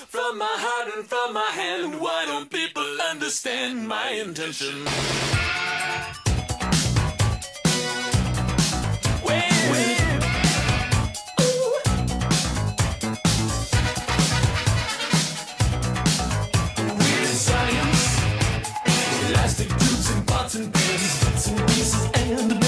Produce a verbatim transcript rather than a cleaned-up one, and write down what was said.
from my heart and from my hand. Why don't people understand my intention? Elastic tubes and pots and pans, bits and pieces and